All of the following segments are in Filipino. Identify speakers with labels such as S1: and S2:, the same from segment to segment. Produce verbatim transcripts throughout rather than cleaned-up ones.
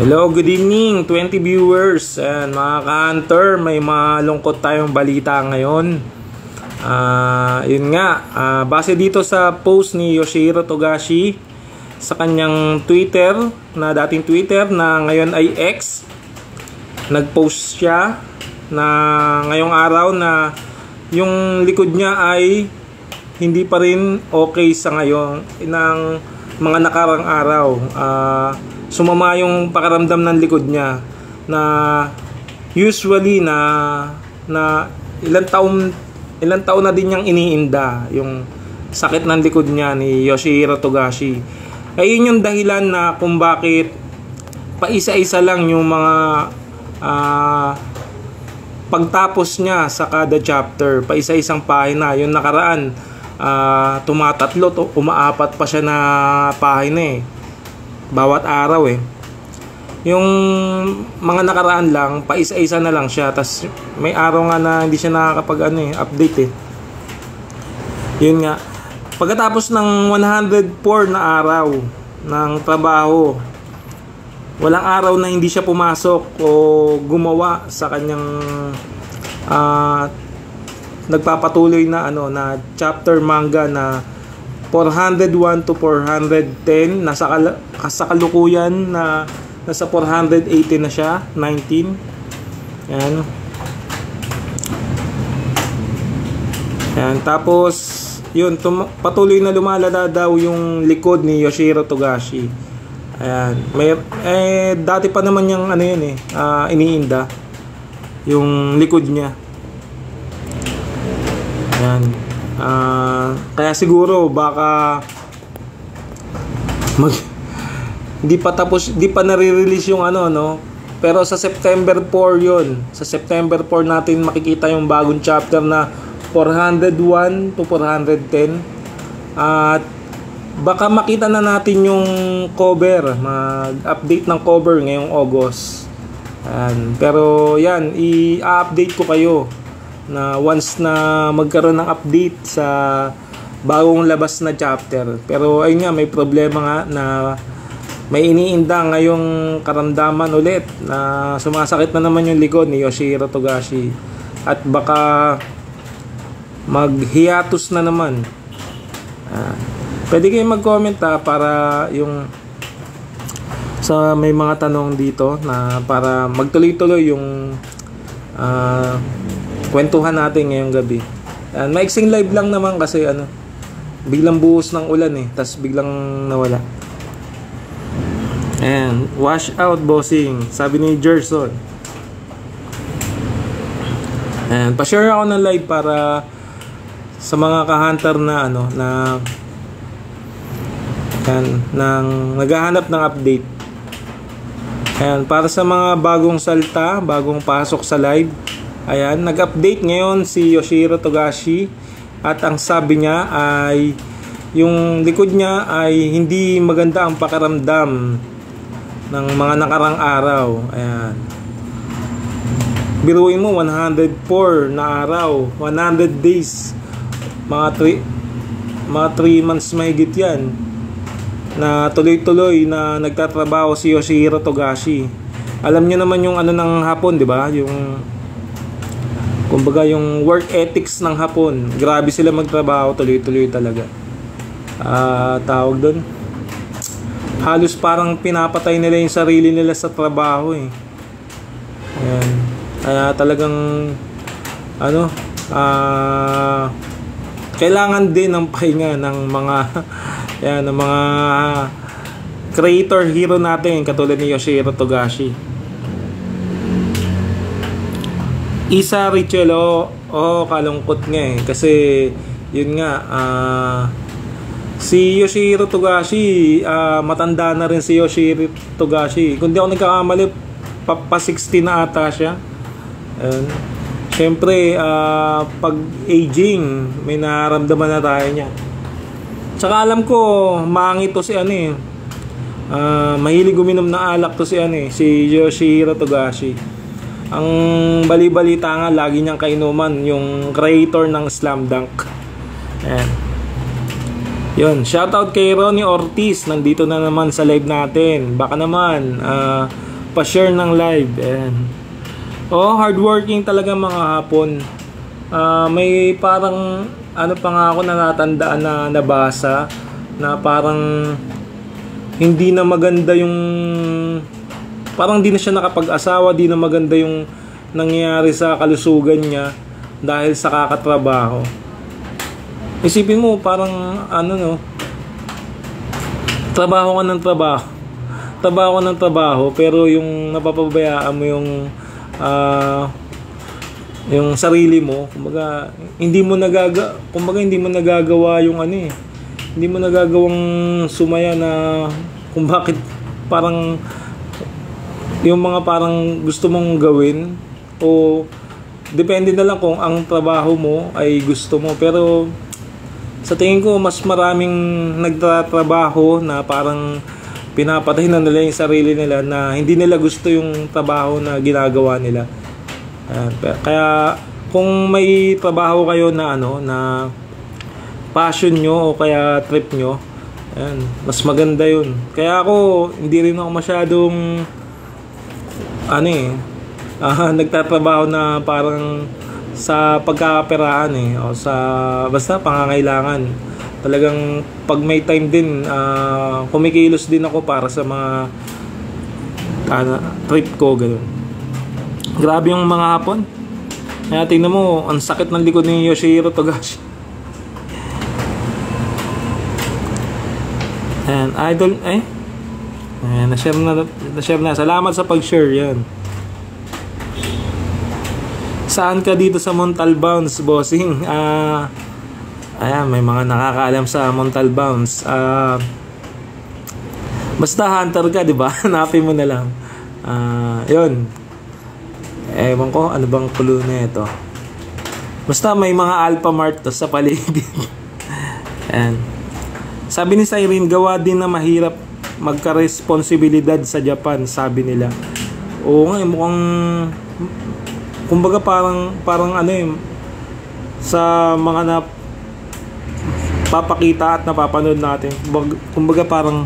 S1: Hello, good evening twenty viewers and mga ka-hunter. May malungkot tayong balita ngayon. uh, Yun nga, uh, base dito sa post ni Yoshihiro Togashi sa kanyang Twitter, na dating Twitter na ngayon ay X, nagpost siya na ngayong araw na yung likod niya ay hindi pa rin okay sa ngayon ng mga nakarang araw. uh, Sumama yung pakiramdam ng likod niya na usually na na ilang taon ilang taon na din niyang iniinda yung sakit ng likod niya ni Yoshihiro Togashi. Ay yun yung dahilan na kung bakit paisa-isa lang yung mga uh, pagtapos niya sa kada chapter, paisa-isang pahina. Yung nakaraan uh, tumatatlo to, umaapat pa siya na pahina eh, bawat araw eh. Yung mga nakaraan lang, paisa-isa na lang siya. Tas may araw nga na hindi siya nakakapag ano eh, update eh. Yun nga. Pagkatapos ng one hundred four na araw ng trabaho, walang araw na hindi siya pumasok o gumawa sa kanyang uh, nagpapatuloy na ano na chapter manga na four hundred one to four hundred ten. Nasa, sa kalukuyan na nasa four hundred eighty na siya, nineteen. Yan. Yan. Tapos yun, tum- patuloy na lumalala daw yung likod ni Yoshihiro Togashi. Ayan. May, eh, dati pa naman yung ano yun eh, uh, iniinda yung likod niya. Ayan. Uh, kaya siguro baka mag hindi pa tapos, hindi pa nare-release yung ano no, pero sa September four yun, sa September four natin makikita yung bagong chapter na four hundred one to four hundred ten. At baka makita na natin yung cover, mag-update ng cover ngayong August. Ayan. Pero yan, i-update ko kayo na once na magkaroon ng update sa bagong labas na chapter. Pero ayun nga, may problema nga na may iniinda ngayong karamdaman ulit na sumasakit na naman yung likod ni Yoshihiro Togashi. At baka mag-hiatus na naman. Ah, pwede kayong mag-comment ha, para yung sa may mga tanong dito na para magtuloy-tuloy yung uh, kwentuhan natin ngayong gabi. Ayan, maiksing live lang naman kasi ano, biglang buhos ng ulan eh, tas biglang nawala. Ayan, wash out bossing, sabi ni Gerson. Ayan, pa-share ako ng live para sa mga ka-hunter na ano, na ayan, nang naghahanap ng update. Ayan, para sa mga bagong salta, bagong pasok sa live. Ayan, nag-update ngayon si Yoshihiro Togashi at ang sabi niya ay yung likod niya ay hindi maganda ang pakiramdam ng mga nakarang araw. Ayan. Biruin mo, one hundred four na araw, one hundred days, mga three months mahigit yan na tuloy-tuloy na nagtatrabaho si Yoshihiro Togashi. Alam niyo naman yung ano ng Hapon, di ba? Yung kumbaga yung work ethics ng Hapon, grabe sila magtrabaho, tuloy-tuloy talaga. Ah, uh, tawag doon, halos parang pinapatay nila yung sarili nila sa trabaho eh. Ayan. Kaya talagang ano, ah, uh, kailangan din ng pahinga ng mga yan, ng mga creator hero natin katulad ni Yoshihiro Togashi. Isa Richel, oh, oh, kalungkot nga eh. Kasi, yun nga, uh, si Yoshihiro Togashi, uh, matanda na rin si Yoshihiro Togashi. Kung di ako nagkakamali, pa sixty na ata siya. Ayun. Siyempre, uh, pag aging, may nararamdaman na tayo niya. Tsaka alam ko, maangi to si ano eh. Uh, mahilig uminom na alak to si ano eh, si Yoshihiro Togashi. Ang bali-balita nga, lagi niyang kainuman yung creator ng Slam Dunk. Ayan. Yun, shoutout kay Ronnie Ortiz, nandito na naman sa live natin. Baka naman uh, pa-share ng live. Ayan. Oh, hardworking talaga mga Hapon. Uh, may parang ano pa nga ako na natandaan na nabasa na parang hindi na maganda yung parang di na siya nakapag-asawa, di na maganda yung nangyayari sa kalusugan niya dahil sa kakatrabaho. Isipin mo parang ano no, trabaho ka ng trabaho trabaho ka ng trabaho pero yung napapabayaan mo yung uh, yung sarili mo, kumbaga hindi mo nagaga kumbaga hindi mo nagagawa yung ano eh hindi mo nagagawang sumaya na kung bakit parang yung mga parang gusto mong gawin o depende na lang kung ang trabaho mo ay gusto mo. Pero sa tingin ko mas maraming nagtatrabaho na parang pinapatay na nila yung sarili nila na hindi nila gusto yung trabaho na ginagawa nila. Ayan. Kaya kung may trabaho kayo na ano na passion nyo o kaya trip nyo, ayan, mas maganda yun. Kaya ako hindi rin ako masyadong ano eh uh, nagtatrabaho na parang sa pagkakaperaan eh o sa basta pangangailangan. Talagang pag may time din uh, kumikilos din ako para sa mga uh, trip ko ganun. Grabe yung mga Hapon. Kaya tingnan mo, ang sakit ng likod ni Yoshihiro Togashi. And idol, eh? Ayan, na-share na, na-share na. Salamat sa pag-share, yan. Saan ka dito sa Montalbounce, bossing? Ah, uh, ayan, may mga nakakaalam sa Montalbounce. Ah, uh, basta hunter ka, di ba? Hanapin mo na lang. Ah, uh, yun. Ewan ko, ano bang clue na ito? Basta may mga Alphamart to sa paligid. Ayan. Sabi ni Cyrene, gawa din na mahirap magka-responsibilidad sa Japan, sabi nila. Oo nga, mukhang kumbaga parang parang ano eh sa mga na papakita at napapanood natin. Kumbaga, kumbaga parang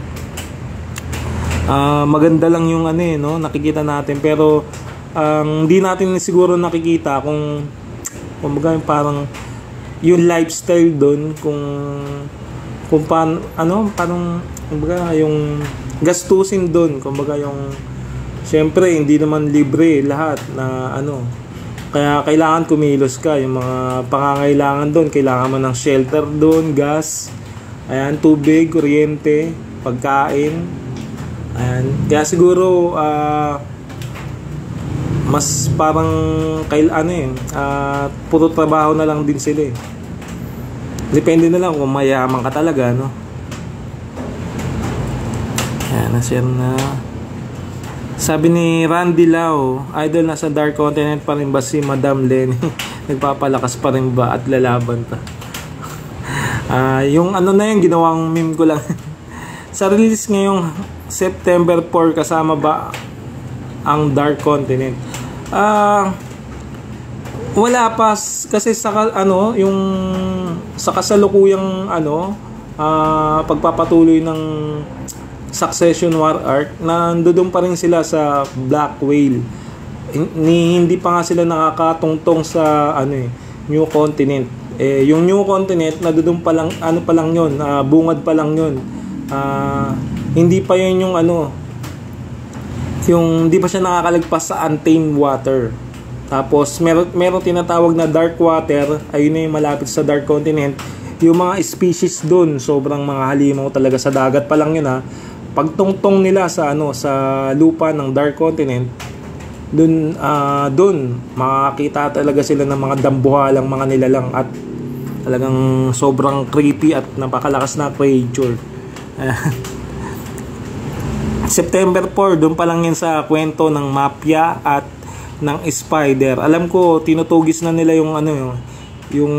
S1: uh, maganda lang yung ano eh, no, nakikita natin pero ang um, hindi natin siguro nakikita kung kumbaga parang yung lifestyle doon kung kung paano ano parang kumbaga yung gastusin doon kumbaga yung syempre hindi naman libre lahat na ano kaya kailangan kumilos ka yung mga pangangailangan doon kailangan mo ng shelter doon, gas, ayan, tubig, kuryente, pagkain, ayan, kaya siguro ah uh, mas parang kail ano eh uh, puro trabaho na lang din sila eh. Depende na lang kung mayaman ka talaga, no? Ayan, na-share na. Sabi ni Randy Lau, idol, nasa Dark Continent pa rin ba si Madam Lenny? Nagpapalakas pa rin ba at lalaban pa? uh, yung ano na yung ginawang meme ko lang. Sa release ngayong September four, kasama ba ang Dark Continent? Ah, uh, wala pa kasi sa ano yung sa kasalukuyang ano uh, pagpapatuloy ng Succession War arc, nandoon pa rin sila sa Black Whale. Ni, hindi pa nga sila nakakatungtong sa ano eh, New Continent. Eh yung New Continent nandoon pa lang ano pa lang 'yon, uh, bungad pa lang 'yon. Uh, hindi pa 'yon yung ano yung di pa siya nakakalagpas sa untamed water. Tapos meron meron tinatawag na dark water, ayun na yung malapit sa Dark Continent. Yung mga species doon, sobrang mga halimaw talaga sa dagat pa lang yun ha. Pagtungtong nila sa ano sa lupa ng Dark Continent, doon uh, doon makakita talaga sila ng mga dambuhalang mga nilalang at talagang sobrang creepy at napakalakas na creature. September four, doon pa lang yan sa kwento ng mafia at ng spider. Alam ko tinutugis na nila yung ano yung, yung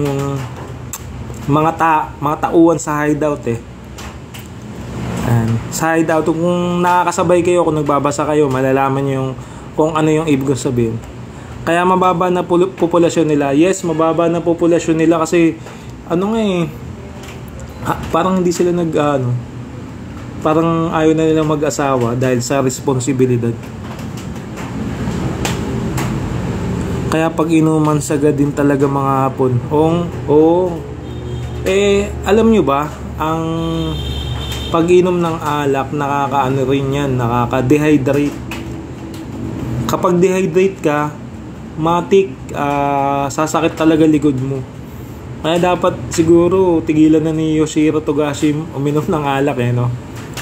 S1: mga ta mga tauhan sa hideout eh. And sa hideout, kung nakakasabay kayo, kung nagbabasa kayo, malalaman niyo yung kung ano yung ibig sabihin. Kaya mababa na populasyon nila. Yes, mababa na populasyon nila kasi ano nga eh ha, parang hindi sila nag ano parang ayaw na nilang mag-asawa dahil sa responsibilidad. Kaya pag inuman sagad din talaga mga hapon. Ong, oh, eh, alam nyo ba, ang pag-inom ng alak, nakakaano rin yan, nakaka-dehydrate. Kapag dehydrate ka, matik, uh, sasakit talaga likod mo. Kaya dapat siguro tigilan na ni Yoshihiro Togashi uminom ng alak eh, no?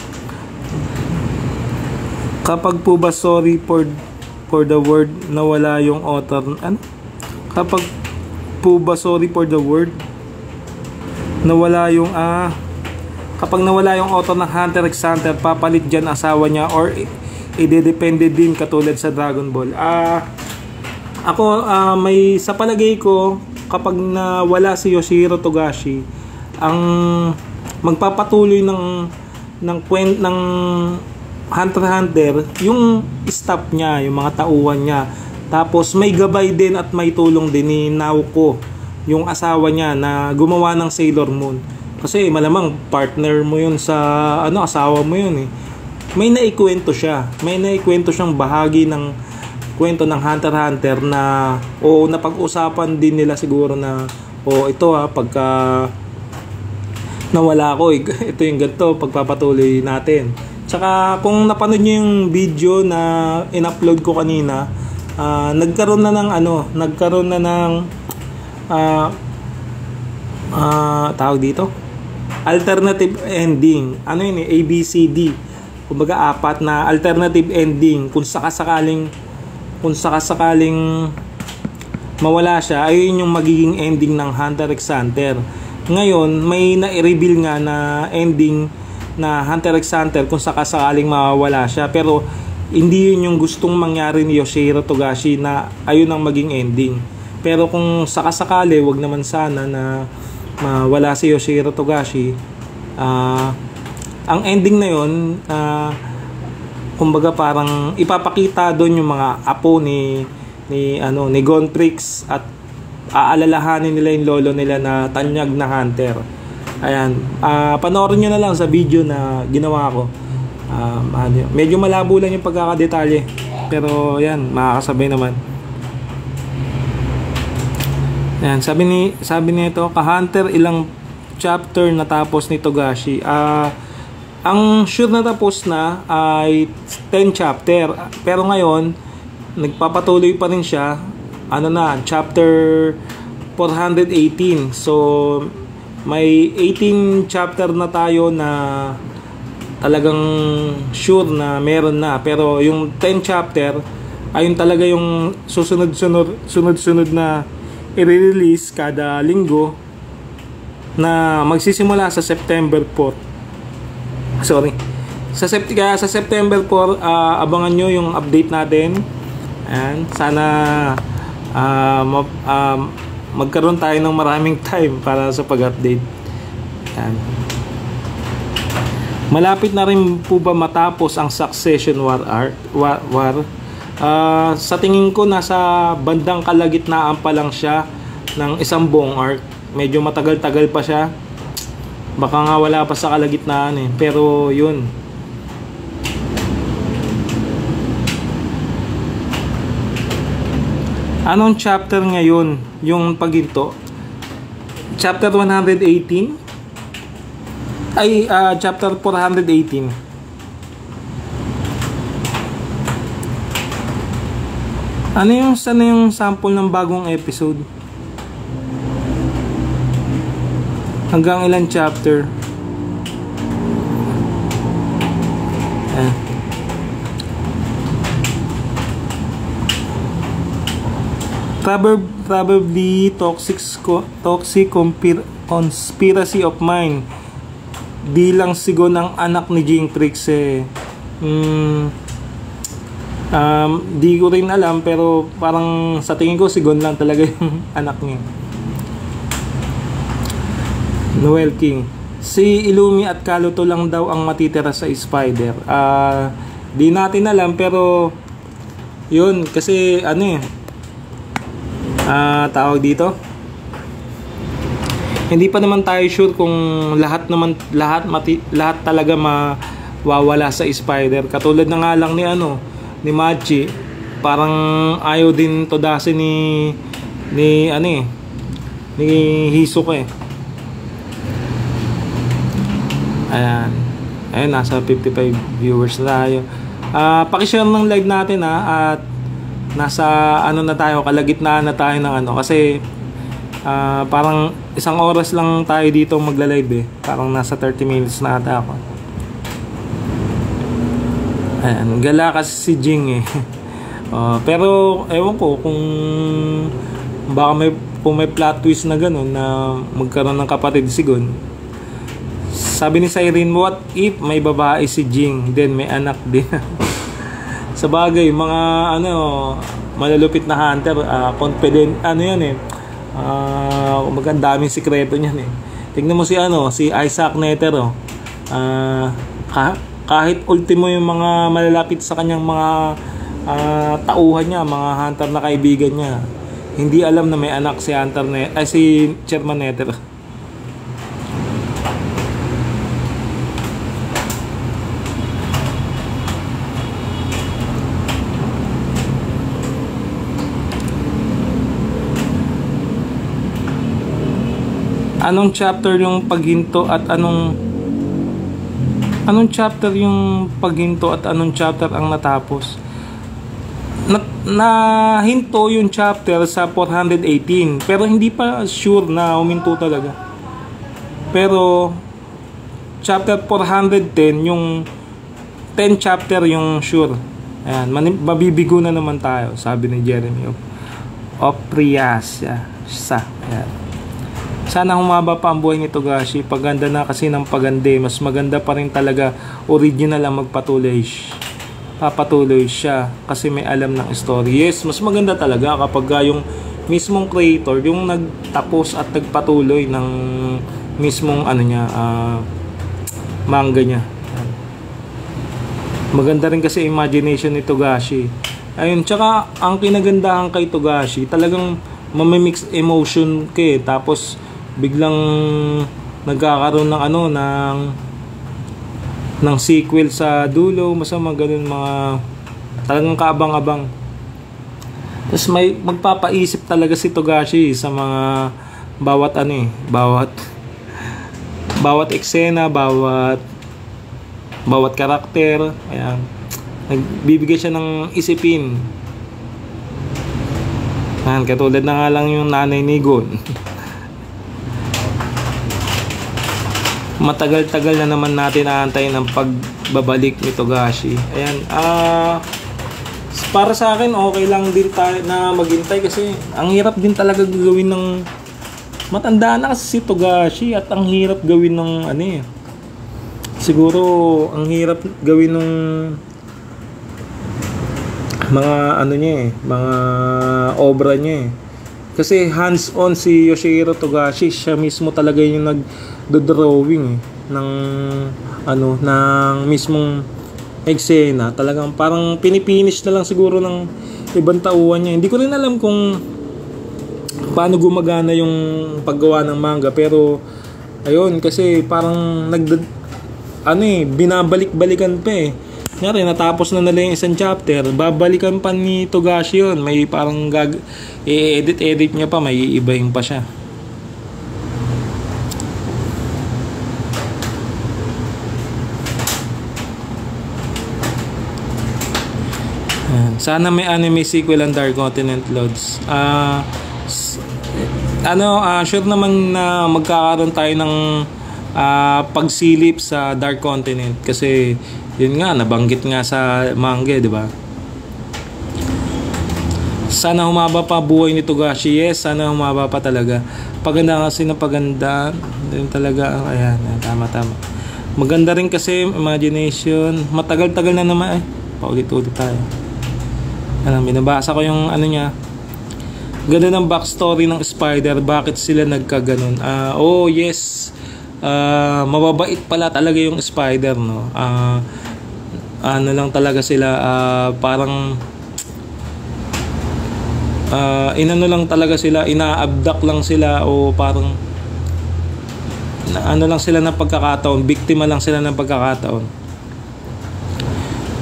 S1: Kapag po ba sorry for for the word nawala yung author, ano? Kapag po ba sorry for the word nawala yung ah kapag nawala yung author ng Hunter x Hunter, papalit dyan asawa niya or idedepende din katulad sa Dragon Ball. Ah ako ah, may sa palagay ko, kapag nawala si Yoshihiro Togashi, ang magpapatuloy ng ng kwent ng Hunter x Hunter yung staff niya, yung mga tauhan niya. Tapos may gabay din at may tulong din ni Naoko, yung asawa niya na gumawa ng Sailor Moon. Kasi malamang partner mo yun sa ano, asawa mo yun eh. May naikwento siya. May naikwento siyang bahagi ng kwento ng Hunter x Hunter na o napag-usapan din nila siguro na o ito ha, pagka nawala ako, ito yung ganito, pagpapatuloy natin. Tsaka kung napanood niyo yung video na in-upload ko kanina, uh, nagkaroon na ng ano, nagkaroon na ng uh, uh, tawag dito, alternative ending. Ano yun eh, A B C D. Kumbaga apat na alternative ending kung sakasakaling kung sakasakaling mawala siya, ayun yung magiging ending ng Hunter x Hunter. Ngayon, may na-reveal nga na ending na Hunter x Hunter kung sakasakaling mawawala siya, pero hindi yun yung gustong mangyari ni Yoshihiro Togashi na ayun ang maging ending. Pero kung sakasakali, wag naman sana na mawala si Yoshihiro Togashi, uh, ang ending na yun, uh, kumbaga parang ipapakita doon yung mga apo ni ni ano ni Gontrix at aalalahanin nila yung lolo nila na tanyag na hunter. Ayan, uh, panoorin nyo na lang sa video na ginawa ko. Uh, medyo malabo lang yung pagkakadetalye, pero yan, makakasabay naman. Ayan, sabi ni sabi nito, ka-hunter, ilang chapter natapos ni Togashi. Ah, uh, ang sure na tapos na ay ten chapter. Pero ngayon, nagpapatuloy pa rin siya. Ano na, chapter four eighteen. So may eighteen chapter na tayo na talagang sure na meron na. Pero yung ten chapter, ayun talaga yung susunod-sunod sunod-sunod na i-release kada linggo na magsisimula sa September fourth. Sorry. Sa Sept kaya sa September fourth, uh, abangan nyo yung update natin. Ayan. Sana uh, ma uh, magkaroon tayo ng maraming time para sa pag-update. Ayan. Malapit na rin po ba matapos ang Succession War art war, war? Uh, sa tingin ko nasa bandang kalagitnaan pa lang siya ng isang buong arc. Medyo matagal-tagal pa siya. Baka nga wala pa sa kalagitnaan eh. Pero yun. Anong chapter ngayon yung paginto? Chapter one eighteen? Ay, uh, chapter four eighteen. Ano yung sana yung sample ng bagong episode? Hanggang ilang chapter? Eh. Probably, probably toxic toxic conspiracy of mine. Bilang sigon ang anak ni Jintrix eh. Hmm, um, di ko rin alam, pero parang sa tingin ko sigon lang talaga yung anak niya. Noel King. Si Illumi at Kaluto lang daw ang matitira sa Spider. Uh, di natin alam, pero yun, kasi ano eh, uh, tawag dito, hindi pa naman tayo sure kung lahat naman lahat mati, lahat talaga ma, wawala sa spider. Katulad na nga lang ni ano, ni Machi, parang ayaw din todasin ni ni ano eh, ni Hisoka eh. Ayan. Ayun, nasa fifty-five viewers na tayo. Uh, pakishare ng live natin ha, at nasa ano na tayo, kalagitnaan na tayo ng ano, kasi uh, parang isang oras lang tayo dito magla-live eh. Parang nasa thirty minutes na ata ako. Ayan, gala kasi si Jing eh. uh, pero ewan ko kung baka may, kung may plot twist na gano'n na magkaroon ng kapatid si Gon. Sabi ni Siren, what if may babae si Jing, then may anak din? Sa bagay, mga ano, malalupit na hunter, uh, confident, ano yan eh, uh, magandaming sikreto niyan eh. Tignan mo si ano, si Isaac Netero, uh, ka, kahit ultimo yung mga malalapit sa kanyang mga uh, tauhan niya, mga hunter na kaibigan niya, hindi alam na may anak si Hunter Net, ay si Chairman Netero. Anong chapter yung paghinto at anong anong chapter yung paghinto at anong chapter ang natapos? Na, na hinto yung chapter sa four eighteen, pero hindi pa sure na huminto talaga. Pero chapter four ten, yung ten chapter yung sure. Ayan, mabibigo na naman tayo, sabi ni Jeremy Oprias. Yeah, sa ayan. Sana humaba pa ang buhay ni Togashi. Paganda na kasi ng pagande, mas maganda pa rin talaga original ang magpatuloy. Papatuloy siya kasi may alam ng story. Yes, mas maganda talaga kapag yung mismong creator yung nagtapos at nagpatuloy ng mismong ano niya, uh, manga niya. Maganda rin kasi imagination ni Togashi. Ayun, tsaka ang kinagandahan kay Togashi, talagang mamimix emotion kay, tapos biglang nagkakaroon ng ano, ng ng sequel sa dulo, masama ganun, mga talagang kaabang-abang. Tapos may magpapaisip talaga si Togashi sa mga bawat ano eh, bawat bawat eksena, bawat bawat karakter. Ayan, nagbibigay siya ng isipin. Ayan, katulad na nga lang yung nanay ni Gon. Matagal-tagal na naman natin aantayin ang pagbabalik ni Togashi. Ayan, ah uh, para sa akin okay lang din tayo na maghintay kasi ang hirap din talaga gawin ng, matanda na kasi si Togashi at ang hirap gawin ng ano eh. Siguro ang hirap gawin ng mga ano niya eh, mga obra niya eh. Kasi hands-on si Yoshihiro Togashi, siya mismo talaga yung nag-drawing eh, ng ano, ng mismong eksena. Talagang parang pinipinish na lang siguro ng ibang tauhan niya. Hindi ko rin alam kung paano gumagana yung paggawa ng manga, pero ayun, kasi parang nag ano eh, binabalik-balikan pa eh. Ngari, natapos na nila yung isang chapter, babalikan pa ni Togashi yun. May parang gag i-edit-edit niya pa, may iibahin pa siya. Ayan. Sana may anime sequel ang Dark Continent, Lods. Ah, uh, ano, uh, sure naman na magkakaroon tayo ng uh, pagsilip sa Dark Continent kasi yun nga, nabanggit nga sa manga, di ba? Sana humaba pa buhay ni Togashi. Yes, sana humaba pa talaga. Paganda kasi na paganda din talaga. Ayan, tama tama. Maganda rin kasi imagination. Matagal-tagal na naman eh. Paulit-ulit tayo. Ano, binabasa ko yung ano niya. Ganda ng backstory ng Spider. Bakit sila nagkaganon? Ah, uh, oh yes. Uh, mababait pala talaga yung Spider, no? Uh, ano lang talaga sila, uh, parang uh, inano lang talaga sila, ina-abduct lang sila, o parang na, ano lang sila ng pagkakataon, biktima lang sila ng pagkakataon.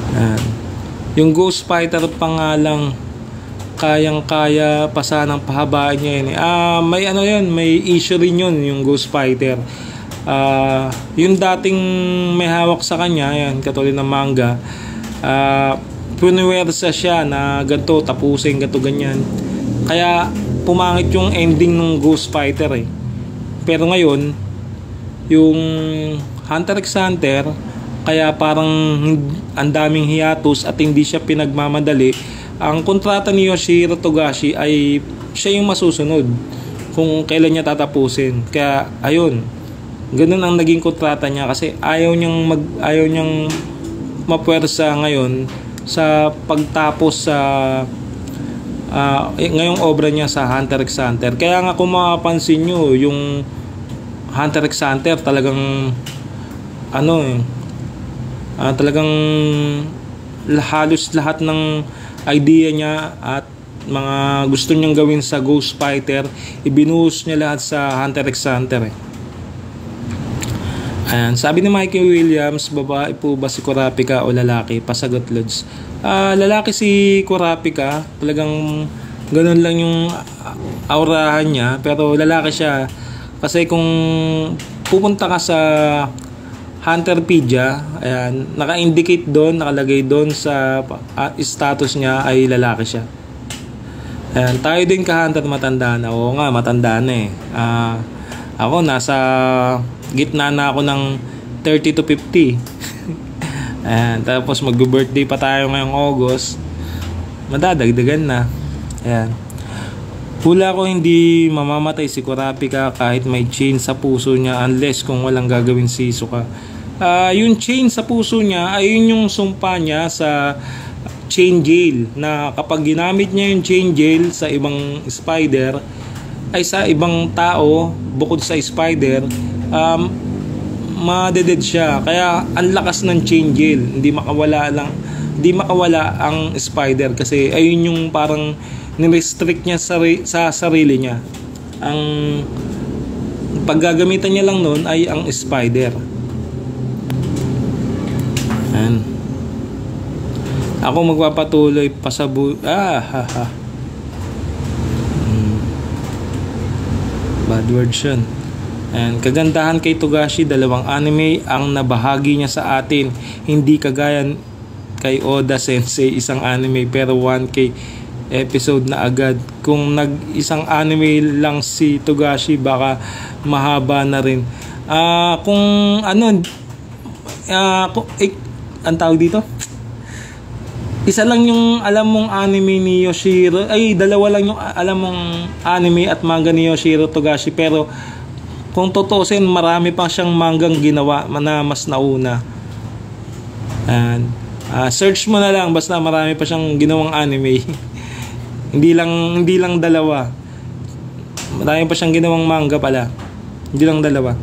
S1: Yan. Yung Ghost Fighter pa nga lang, kayang-kaya pa sanang pahabain niya yun. Ah, may ano yun, may issue rin yun, yung Ghost Fighter. Ah, yung dating may hawak sa kanya, yan, katulad ng manga, ah, punuwersa siya na ganito, tapusin, ganito, ganyan. Kaya, pumangit yung ending ng Ghost Fighter eh. Pero ngayon, yung Hunter x Hunter, kaya parang ang daming hiatus at hindi siya pinagmamadali. Ang kontrata ni Yoshihiro Togashi ay siya yung masusunod kung kailan niya tatapusin. Kaya ayun, ganun ang naging kontrata niya kasi ayaw niyang mag ayaw niyang mapuwersa ngayon sa pagtapos sa uh, ngayong obra niya sa Hunter x Hunter. Kaya nga kung mapapansin niyo, yung Hunter x Hunter talagang ano eh uh, talagang halos lahat ng idea niya at mga gusto niyang gawin sa Ghost Fighter, ibinuhos niya lahat sa Hunter x Hunter eh. Ayan, sabi ni Mikey Williams, babae po ba si Kurapika o lalaki? Pasagot Lods. Uh, lalaki si Kurapika, talagang ganun lang yung aurahan niya, pero lalaki siya kasi kung pupunta ka sa Hunterpedia, ayan, naka-indicate doon, nakalagay doon sa uh, status niya ay lalaki siya. Ayan, tayo din ka-hunter matanda na. Oo nga, matanda na eh. Uh, ako, nasa gitna na ako ng thirty to fifty. Ayan, tapos mag-birthday pa tayo ngayong August. Madadagdagan na. Ayan. Hula ko hindi mamamatay si Kurapika kahit may chain sa puso niya unless kung walang gagawin si Isuka. Uh, yung chain sa puso niya ay yun yung sumpa niya sa chain jail, na kapag ginamit niya yung chain jail sa ibang spider ay sa ibang tao bukod sa spider, um, madeded siya. Kaya ang lakas ng chain jail, hindi makawala lang, hindi makawala ang spider kasi ayun yung parang ni-restrict niya sa, sa sarili niya. Ang paggagamitan niya lang noon ay ang spider. Ayan. Ako magpapatuloy pa sa bu... Ah, ha, ha. Hmm. Bad words yun. Ayan. Kagandahan kay Togashi, dalawang anime ang nabahagi niya sa atin. Hindi kagaya kay Oda Sensei, isang anime pero one K episode na agad. Kung nag-isang anime lang si Togashi, baka mahaba na rin. Ah, uh, kung ano, ah, uh, eh, ang tawag dito, isa lang yung alam mong anime ni Yoshihiro, ay dalawa lang yung alam mong anime at manga ni Yoshihiro Togashi, pero kung tutusin, marami pa siyang manggang ginawa na mas nauna. And uh, search mo na lang, basta marami pa siyang ginawang anime. Hindi lang hindi lang dalawa. Marami pa siyang ginawang manga pala. Hindi lang dalawa.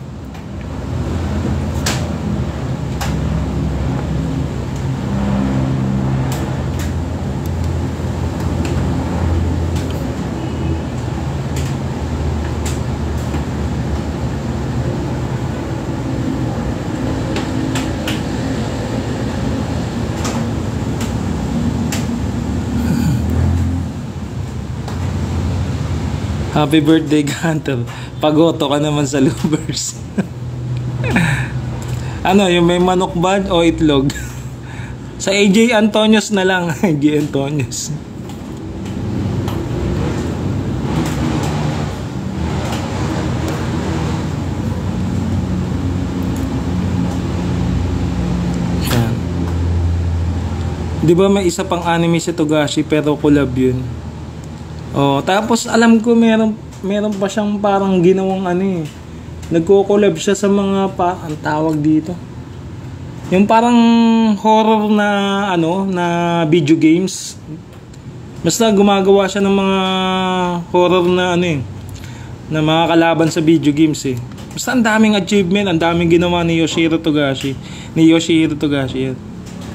S1: Happy birthday, Hunter. Pagoto ka naman sa Lubers. Ano, yung may manok ba o itlog? Sa A J Antonios na lang. A J Antonios. Yan. Di ba may isa pang anime si Togashi pero collab yun? Oh, tapos alam ko meron meron pa siyang parang ginawang ano eh. Nagko-collab siya sa mga pa ang tawag dito. Yung parang horror na ano, na video games. Basta gumagawa siya ng mga horror na ano eh, na mga kalaban sa video games eh. Basta ang daming achievement, ang daming ginawa ni Yoshihiro Togashi. Ni Yoshihiro Togashi yan.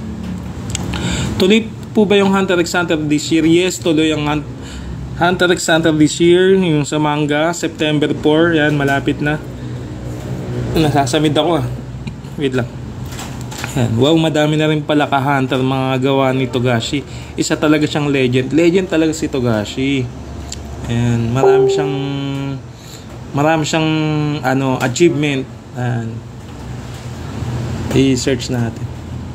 S1: Tuloy po ba yung Hunter x Hunter this year? Yes, tuloy ang Hunter Hunter x Hunter this year, yung sa manga, September fourth, yan, malapit na. Nasasamid ako ah. Wait lang. Ayan. Wow, madami na rin pala ka-hunter mga gawa ni Togashi. Isa talaga siyang legend. Legend talaga si Togashi. Ayan. Marami siyang marami siyang ano, achievement. Ayan. I-search natin.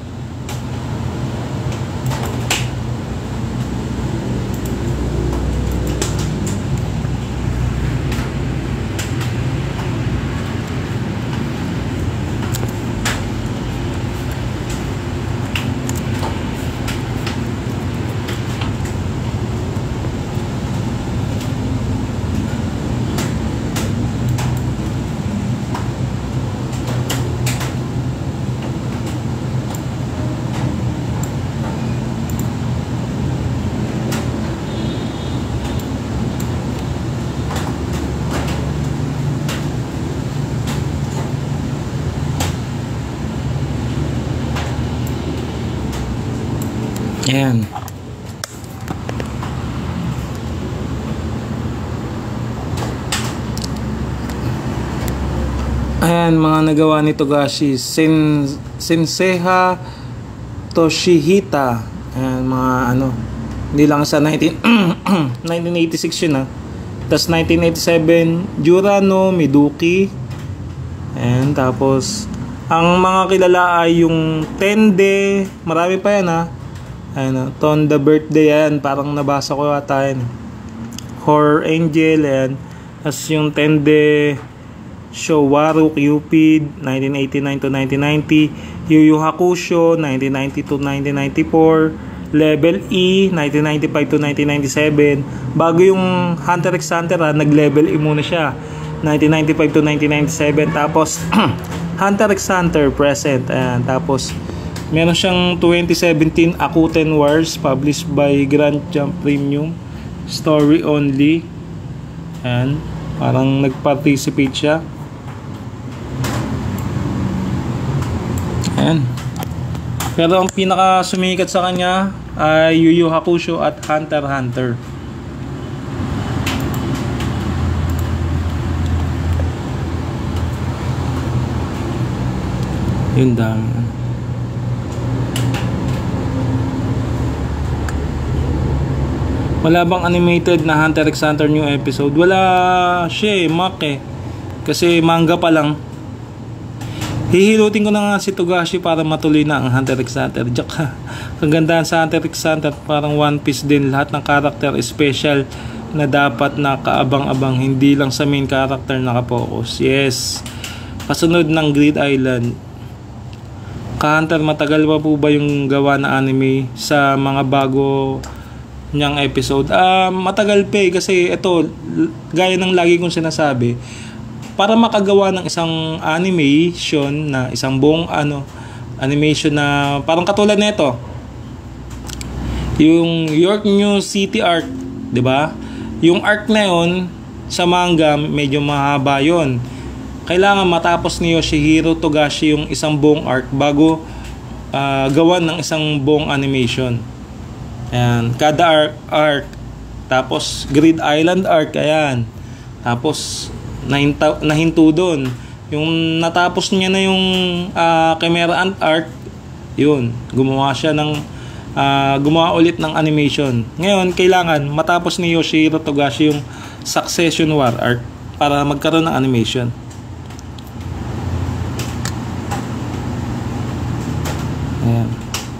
S1: Ayan. Ayan, mga nagawa ni Togashi. Sen Senseiha Toshihita. Ayan, mga ano. Hindi lang sa nineteen eighty-six yun, ha. Tapos nineteen eighty-seven, Jura no Miduki. Ayan, tapos ang mga kilala ay yung Tende. Marami pa yan, ha. Ano, Ton the Birthday yan, parang nabasa ko yata yan. Horror Angel yan. Tapos yung Tende Showaru Cupid nineteen eighty-nine to nineteen ninety, Yu Yu Hakusho nineteen ninety to nineteen ninety-four, Level E nineteen ninety-five to nineteen ninety-seven. Bago yung Hunter x Hunter, ha, nag-level E muna siya nineteen ninety-five to nineteen ninety-seven. Tapos Hunter x Hunter present. Ayan, tapos meron siyang twenty seventeen Akuten Wars published by Grand Jump Premium, story only. Ayan, parang nag-participate siya. Ayan. Pero ang pinaka sumikat sa kanya ay Yu Yu Hakusho at Hunter x Hunter. Yun dami. Wala bang animated na Hunter x Hunter new episode? Wala siya eh, Mac eh. Kasi manga pa lang. Hihilutin ko na nga si Togashi para matuloy na ang Hunter x Hunter. Tsaka, kagandahan sa Hunter x Hunter, parang One Piece din. Lahat ng character special na dapat na kaabang-abang. Hindi lang sa main character nakapokus. Yes. Kasunod ng Grid Island. Ka-Hunter, matagal pa po ba yung gawa na anime sa mga bago niyang episode? Uh, matagal pa eh, kasi ito, gaya ng lagi kong sinasabi, para makagawa ng isang animation na isang buong ano, animation na parang katulad nito, yung York New City arc, 'di ba? Yung arc na yon sa manga medyo mahaba yon. Kailangan matapos ni Yoshihiro Togashi yung isang buong arc bago uh, gawan ng isang buong animation. Ayan, kada arc, arc. Tapos Grid Island arc, ayan. Tapos nahinto, nahinto doon. Yung natapos niya na yung uh, Chimera Ant arc, yun, gumawa siya ng uh, gumawa ulit ng animation. Ngayon, kailangan matapos ni Yoshihiro Togashi yung Succession War arc para magkaroon ng animation. Ayan.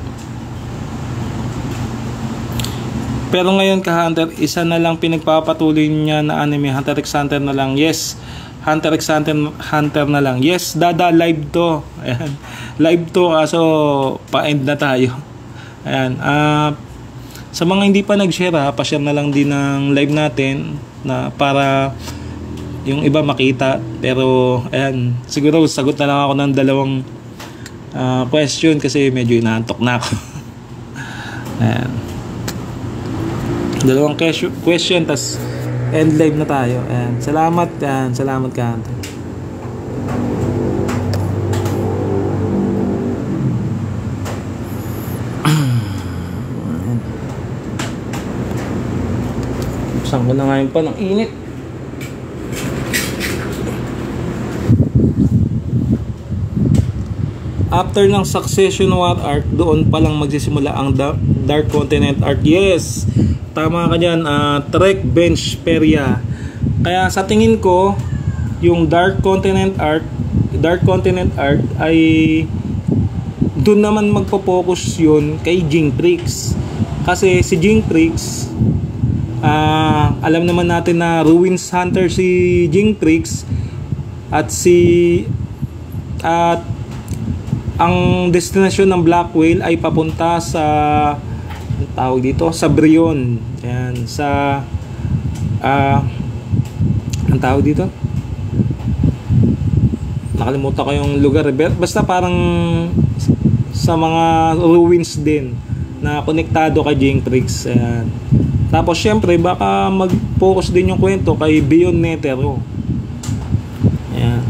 S1: Pero ngayon ka-Hunter, isa na lang pinagpapatuloy niya na anime, Hunter x Hunter na lang. Yes, Hunter x Hunter, Hunter na lang. Yes, dada live to. Ayan. Live to, kaso pa-end na tayo. Ayan. Uh, sa mga hindi pa nag-share, ha, pa-share na lang din ng live natin na para yung iba makita. Pero ayan, siguro sagot na lang ako ng dalawang uh, question kasi medyo inaantok na ako. Ayan. Dalawang question, question tas end live na tayo. Ayan. Salamat, ayan. Salamat ka. Buksan ko na ngayon pa ng init. after ng Succession War arc, doon pa lang magsisimula ang da- Dark Continent arc. Yes, tama ka dyan. uh, Trek Bench Peria. Kaya sa tingin ko, yung Dark Continent arc Dark Continent arc ay doon naman magpo-focus yun kay Jinx. Kasi si Jinx, uh, alam naman natin na Ruins Hunter si Jinx, at si at ang destinasyon ng Black Whale ay papunta sa, ang tawag dito, sa Brion. Ayan, sa uh, ang tawag dito, nakalimutan ko yung lugar, basta parang sa mga ruins din na konektado kay Jinx. Ayan. Tapos syempre baka mag-focus din yung kwento kay Beyond Netero. Ayan.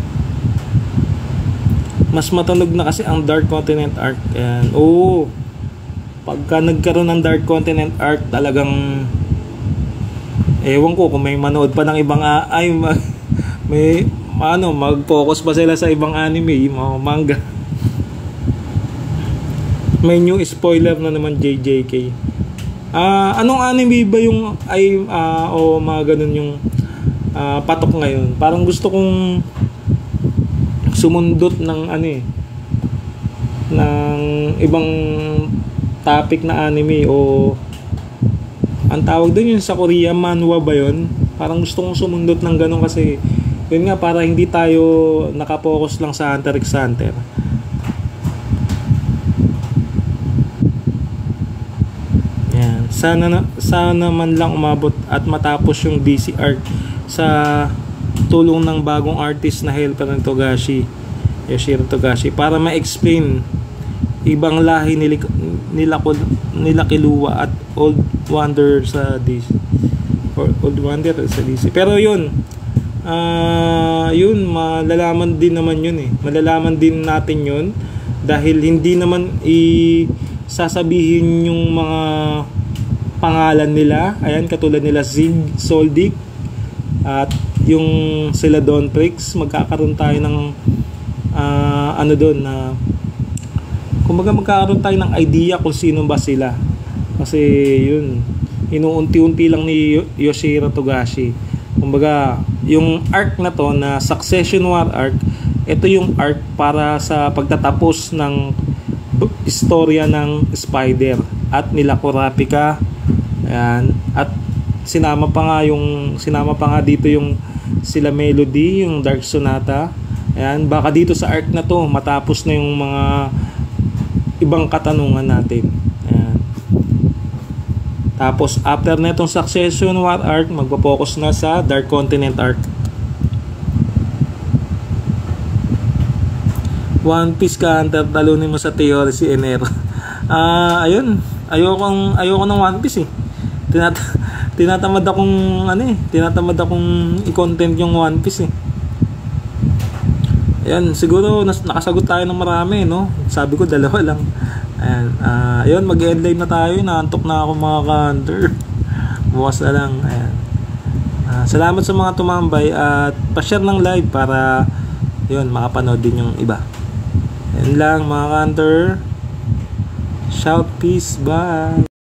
S1: Mas matunog na kasi ang Dark Continent arc. Ayan. Oo, pagka nagkaroon ng Dark Continent arc, talagang ewan ko kung may manood pa ng ibang uh, ay may ano, mag-focus pa sila sa ibang anime, mga manga. May new spoiler na naman, J J K. Ah, uh, anong anime ba yung ay uh, o mga ganun yung uh, patok ngayon? Parang gusto kong sumundot ng ano eh, ng ibang topic na anime, o ang tawag doon yung sa Korea, manhwa ba yun? Parang gusto kong sumundot ng ganun kasi yun nga, para hindi tayo nakapokus lang sa Hunter x Hunter. Yan. Sana, na, sana man lang umabot at matapos yung D C arc sa tulong ng bagong artist na helper ng Togashi, Yoshiro Togashi, para ma-explain ibang lahi nila, nila, nila Killua at Old Wonder sa D C, or Old Wonder sa D C. Pero yun, Uh, yun, malalaman din naman yun eh. Malalaman din natin yun dahil hindi naman i-sasabihin yung mga pangalan nila. Ayan, katulad nila Zig, Soldic, at yung sila Don Trix. Magkakaroon tayo ng uh, ano doon na kumbaga magkakaroon tayo ng idea kung sino ba sila. Kasi yun, inuunti-unti lang ni Yoshiro Togashi. Kumbaga, yung arc na to na Succession War arc, ito yung arc para sa pagtatapos ng istorya ng Spider at nila Kurapika. Ayan. At sinama pa nga yung sinama pa nga dito yung sila Melody, yung Dark Sonata. Ayan, baka dito sa arc na to matapos na yung mga ibang katanungan natin. Ayan. Tapos after na itong Succession War arc, magpo-focus na sa Dark Continent arc. One Piece ka, Hunter, talunin mo sa theory si Enero. Ah, uh, ayun. Ayokong ayoko ng One Piece eh. Tinat tinatamad akong ano eh, tinatamad akong i-content yung One Piece eh. Ayan, siguro nas nakasagot tayo ng marami, no? Sabi ko dalawa lang. Ayan, uh, ayun, mag-endline na tayo. Naantok na ako mga ka-hunter. Bukas na lang. Ayan. Uh, salamat sa mga tumambay at pa-share ng live para yun, makapanood din yung iba. Ayan lang mga ka-hunter. Shout peace, bye.